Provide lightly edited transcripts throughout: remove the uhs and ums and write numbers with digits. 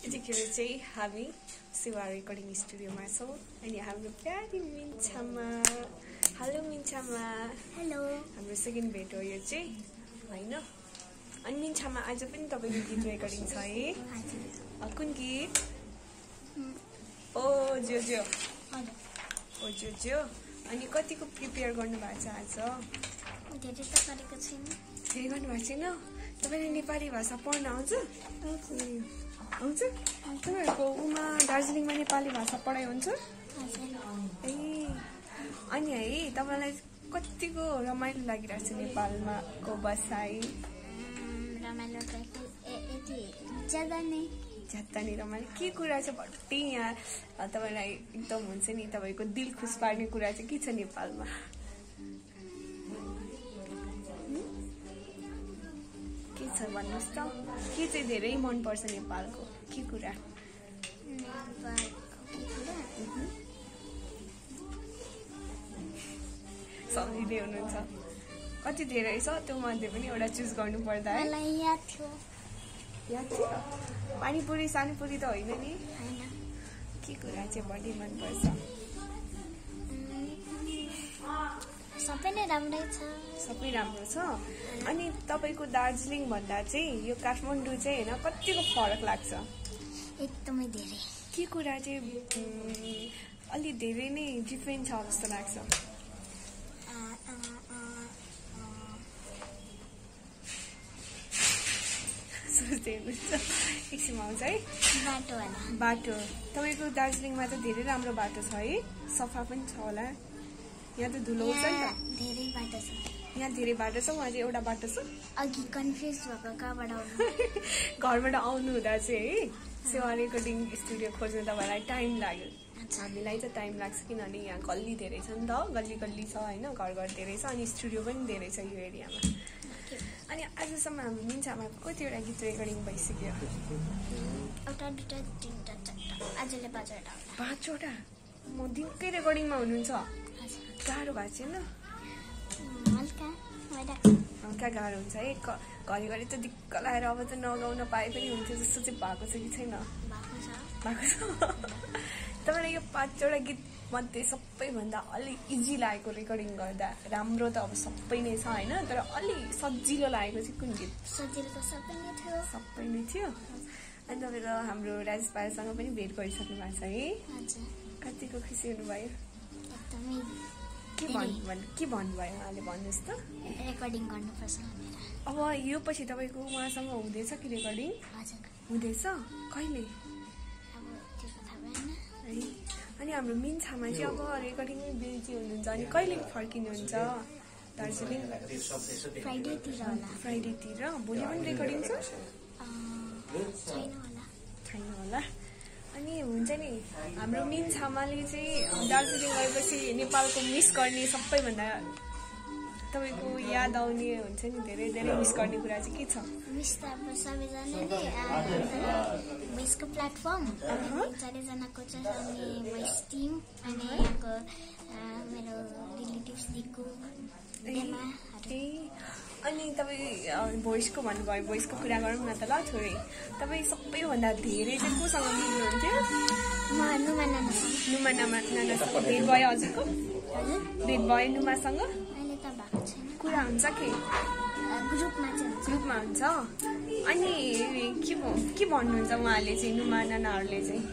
यतिखेर चाहिँ हामी सेवा रेकर्डिङ स्टुडियोमा छौँ अनि हाम्रो प्यारी मिन्छामा। हेलो मिन्छामा। हेलो। हाम्रो सेकेन्ड भेट हो यो चाहिँ हैन। अनि मिन्छामा आज पनि तपाईको गीत रेकर्डिङ छ है? कुन गीत? ओ जो जो। ओ जो जो। अनि कतिको प्रिपेयर गर्नु भएको छ आज? धेरै त गरेको छैन। धेरै गर्नु भएको छैन? तपाईलाई नेपाली भाषा पढ्न आउँछ? आउँछ? तपाईहरुको उमा दार्जिलिङमा नेपाली भाषा पढाइ हुन्छ? ए अनि है तपाईलाई कतिको रमाइलो लागिरहेछ नेपालमा को बसाइ? रमाइलो त यति ज्यादा नै रमाइलो के कुरा छ भट्टी यहाँ तपाईलाई एकदम हुन्छ नि तपाईको दिल खुश पार्ने कुरा चाहिँ के छ नेपालमा? के छ भन्नुस् त? के चाहिँ धेरै मन पर्छ नेपालको? के कुरा? सम्झिँदै हुनुहुन्छ? कति धेरै छ त्यो मध्ये पनि एउटा चुज गर्नु पर्दा है? मलाई याद थियो। याद थियो? पानीपुरी सानीपुरी त होइन नि? हैन। के कुरा चाहिँ बढी मन पर्छ? सबै नै राम्रै छ। सबै राम्रो छ। अनि तपाईको दार्जिलिङ भन्दा चाहिँ यो काठमाडौँ चाहिँ हैन कतिको फरक लाग्छ? एकदमै धेरै। के कुरा चाहिँ अलि धेरै नै डिफरेन्ट छ जस्तो लाग्छ? सोच्दै हुनुहुन्छ? एकछिन आउँछ है। बाटो तपाईको दार्जिलिङमा त धेरै राम्रो बाटो छ है? सफा पनि छ होला? यहाँ त धुलो हुन्छ नि त? धेरै बाटो छ। यहाँ धेरै बाटो छ, वहाँ चाहिँ एउटा बाटो छ। अघि कन्फ्युज भएको कहाँबाट आउनु? घरबाट आउनु हुँदा चाहिँ है सेवा रेकर्डिङ स्टुडियो खोज्नु तपाईलाई टाइम लाग्यो। हामीलाई चाहिँ टाइम लाग्छ किनभने यहाँ गल्ली धेरै छ नि त, गल्ली गल्ली छ हैन, घर घर धेरै छ अनि स्टुडियो पनि धेरै छ यो एरियामा। अनि आजसम्म हाम्रो मिन्छामा कतिवटा गीत रेकर्डिङ भइसक्यो? एउटा दुईटा तीनटा चारटा आजले पाँचवटा। म दिनकै रेकर्डिङमा हुनुहुन्छ? गाह्रो भएको छैन? हल्का गाह्रो हुन्छ है। घरिघरि त दिक्क लागेर अब त नगाउन पाए पनि हुन्थ्यो जस्तो चाहिँ भएको छ कि छैन? भएको छ। तपाईँलाई यो 5वटा गीत मध्ये सबैभन्दा अलि इजी लागेको रेकर्डिङ गर्दा? राम्रो त अब सबै नै छ होइन, तर अलि सजिलो लागेको चाहिँ कुन गीत? सजिलो त सबै नै थियो। सबै नै थियो। अनि तपाईँ त हाम्रो राजेश पालसँग पनि भेट गरिसक्नु भएको छ है? कतिको खुसी हुनुभयो? एकदमै। के भन्नुभयो उहाँले भन्नुहोस् त? रेकर्डिङ गर्नुपर्छ भनेर। अब यो पछि तपाईँको उहाँसँग हुँदैछ कि रेकर्डिङ? हुँदैछ? कहिले? अब त्यो थाहा भएन है। अनि हाम्रो मिन्छामा चाहिँ अब रेकर्डिङमै बिजी हुनुहुन्छ अनि कहिले फर्किनुहुन्छ दार्जिलिङ? फ्राइडेतिर होला। फ्राइडेतिर? भोलि पनि रेकर्डिङ छ? छैन होला। अनि हुन्छ नि हाम्रो मिन्छामाले चाहिँ दार्जिलिङ गएपछि नेपालको मिस गर्ने सबैभन्दा तपाईको याद आउने हुन्छ नि धेरै धेरै मिस गर्ने कुरा चाहिँ के छ? मिस त अब सबैजनाले भोइसको प्लेटफर्म चारैजनाको चाहिँ अनि भोइस टिम अनि यहाँको मेरो रिलेटिभ्स दिएको अनि तपाईँ भोइसको भन्नुभयो, भोइसको कुरा गरौँ न त ल थोरै। तपाईँ सबैभन्दा धेरै चाहिँ कोसँग मिल्नुहुन्थ्यो? नुमा नानासँग। भेट भयो हजुरको? भेट भयो नुमासँग? अहिले त भएको छैन। कुरा हुन्छ के? ग्रुपमा हुन्छ। अनि के भन्नुहुन्छ उहाँले चाहिँ नुमा नानाहरूले चाहिँ?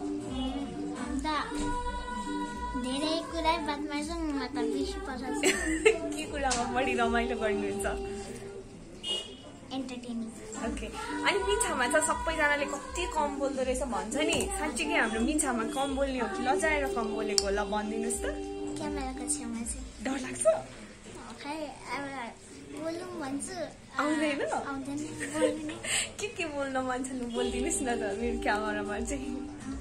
धेरै कुरा बात मार्छौँ म त बेसी पठाउँछु। के कुरामा बढी रमाइलो गर्नुहुन्छ? एन्टरटेनिङ। ओके। अनि मिन्छामा चाहिँ सबैजनाले कति कम बोल्दो रहेछ भन्छ नि, साँच्चीकै हाम्रो मिन्छामा कम बोल्ने हो कि लजाएर कम बोलेको होला भनिदिनुहोस् त? क्यामेराको छेउमा चाहिँ डर लाग्छ? खै अब बोल्नु भन्छु आउँदैन? आउँदैन। के बोल्न मन छ बोलिदिनुहोस् न त मेरो क्यामेरामा चाहिँ?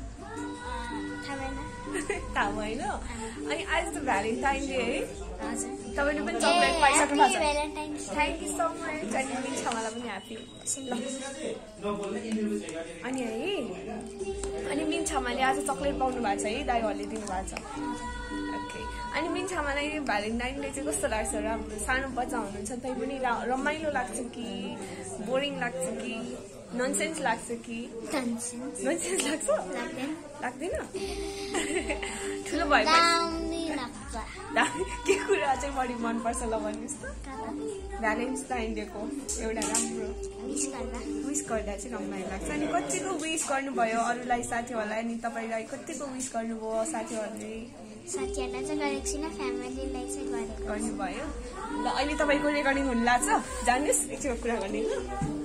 थाहा भएन? अनि आज त भ्यालेन्टाइन डे है? तपाईँले पनि चक्लेट पाइसक्नु भएको छ? Thank you so much. अनि मिन्छामालाई पनि ह्याप्पी। अनि है अनि मिन्छामाले आज चक्लेट पाउनु भएको छ है, दाइहरूले दिनुभएको छ। ओके। अनि मिन्छामालाई भ्यालेन्टाइन डे चाहिँ कस्तो लाग्छ? राम्रो सानो बच्चा हुनुहुन्छ तै पनि रमाइलो लाग्छ कि बोरिङ लाग्छ कि? ननसेन्स लाग्छ कि ननसेन्स लाग्छ लाग्दैन ठुलो भएपछि के कुरा चाहिँ बढी मनपर्छ ल भन्नुहोस् त भ्यालेन्टाइन डेको एउटा राम्रो विश गर्दा चाहिँ रमाइलो लाग्छ अनि कतिको विश गर्नुभयो अरूलाई साथीहरूलाई अनि तपाईँलाई कतिको विश गर्नुभयो साथीहरूले साथीहरूलाई चाहिँ गरेको छैन फ्यामिलीलाई चाहिँ गरेको गर्नुभयो ल अहिले तपाईँको रेकर्डिङ हुन लाग्छ जानुहोस् एकछिन कुरा गर्ने